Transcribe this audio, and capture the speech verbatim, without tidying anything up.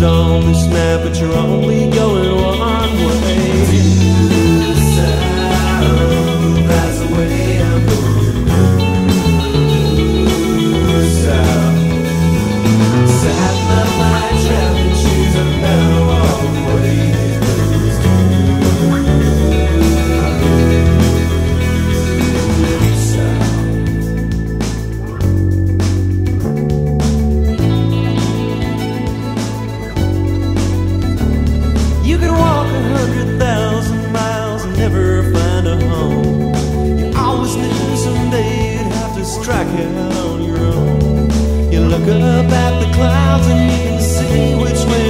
on this map, but you're only going one way. South, that's the way I'm going. South, saddle up my traveling shoes, and now all the way. You could walk a hundred thousand miles and never find a home. You always knew someday you'd have to strike out on your own. You look up at the clouds and you can see which way